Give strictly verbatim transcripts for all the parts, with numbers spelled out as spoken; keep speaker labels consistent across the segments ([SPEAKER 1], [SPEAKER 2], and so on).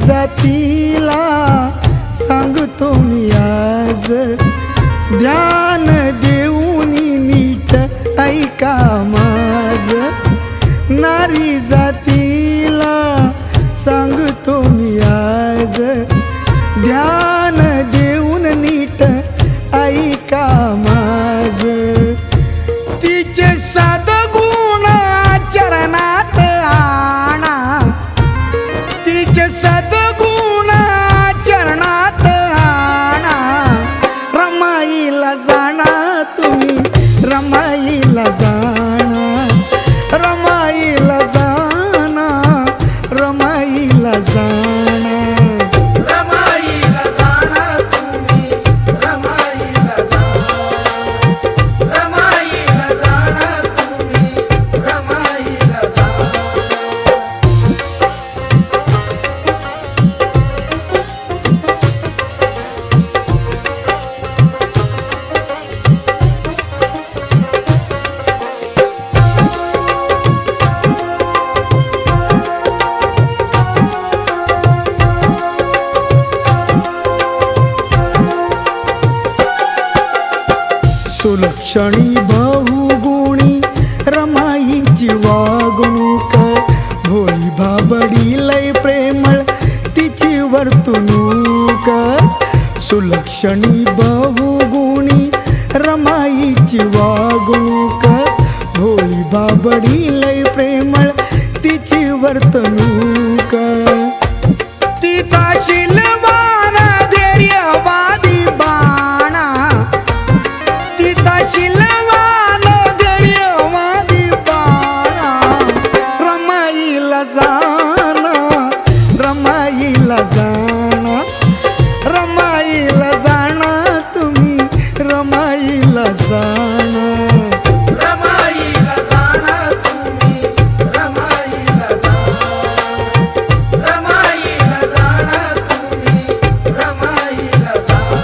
[SPEAKER 1] जातीला सांगतो मी आज, ध्यान देऊन नीट ऐका माझ। नारी जातीला सांगतो मी आज, ध्यान देऊन नीट ऐका माझ। तिचे सद्गुण आचरणात आणा, तिचे सद्गुण आचरणात आणा। रमाईला जाणा तुम्ही, रमाईला जाणा, रमाईला जाणा, रमाईला जाणा।
[SPEAKER 2] रमाईला जाणा तुम्ही, रमाईला जाणा, रमाईला जाणा तुम्ही, रमाईला जाणा।
[SPEAKER 1] सुलक्षणी बहुगुणी रमाईची वागणूक, भोळी भाबडी लय प्रेमळ तिची वर्तणूक। सुलक्षणी बहुगुणी रमाईची वागणूक, भोळी भाबडी लय प्रेमळ तिची वर्तणूक। तिचा शीलवान धैर्यवादी बाणा, तिचा शीलवान धैर्यवादी बाणा। रमाईला जाणा, रमाईला जाणा, रमाईला जाणा तुम्ही, रमाईला जाणा।
[SPEAKER 2] रमाईला जाणा तुम्ही, रमाईला जाणा, रमाईला जाणा तुम्ही, रमाईला जाणा।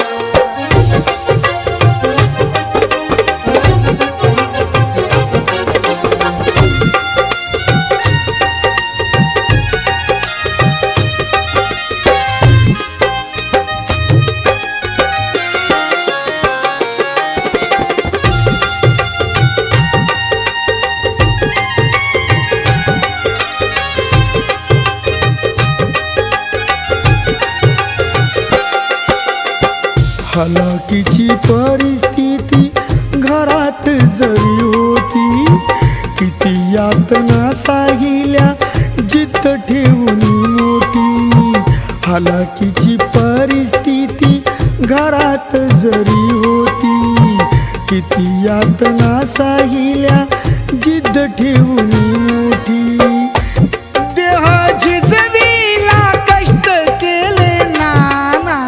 [SPEAKER 1] हलाखीची परिस्थिती घरात जरी होती, किती यातना साहिल्या जिद्द ठेवून मोठी। हलाखीची परिस्थिती घरात जरी होती, किती यातना साहिल्या जिद्द ठेवून मोठी। देह झिजविला कष्ट केले नाना,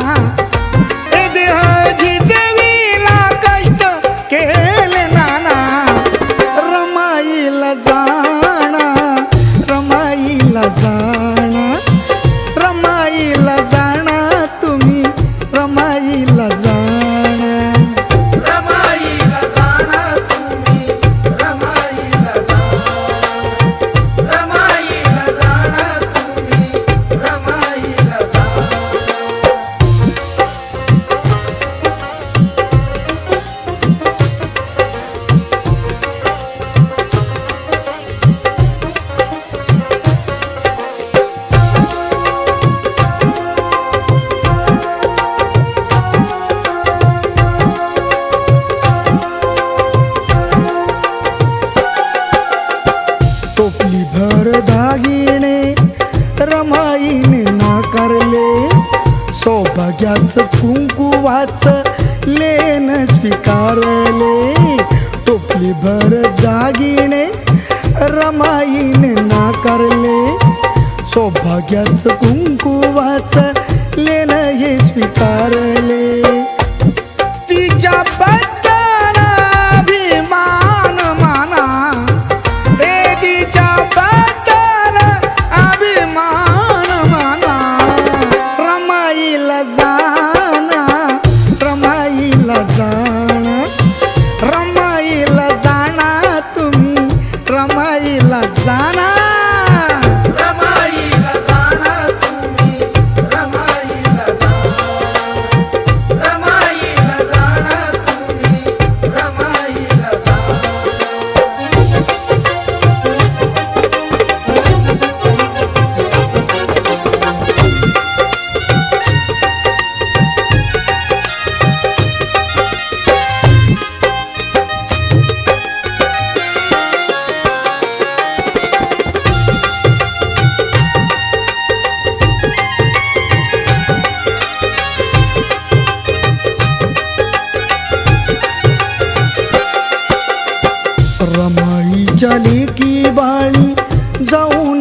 [SPEAKER 1] केले नाना। रमाईला जाणा, रमाईला जाणा, रमाईला जाणा तुम्ही, रमाईला जाणा।
[SPEAKER 2] रमाईला जाणा तुम्ही, रमाईला जाणा, रमाईला जाणा तुम्ही, रमाईला जाणा।
[SPEAKER 1] टोपली भर दागिने रमाईने नाकारले, सौभाग्याचं कुंकुवाचं लेन स्वीकारले। टोपली भर दागिने रमाईने नाकारले, सौभाग्याचं कुंकुवाचं लेन हे स्वीकारले। तिच्या बद्दल अभिमान माना, हे तिच्या बद्दल अभिमान माना। रमाईला जाणा, रमाईला जाणा, रमाईला जाणा तुम्ही, रमाईला जाणा।
[SPEAKER 2] रमाईला जाणा तुम्ही,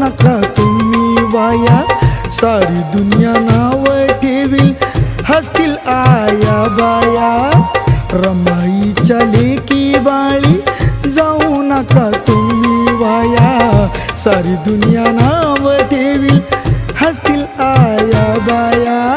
[SPEAKER 1] नका तुम्ही वाया, सारी दुनिया नाव ठेवील हसतील आया बाया. रमाईच्या लेकी बाळी जाऊ नका तुम्ही वाया, सारी दुनिया नाव ठेवील हसतील आया बाया.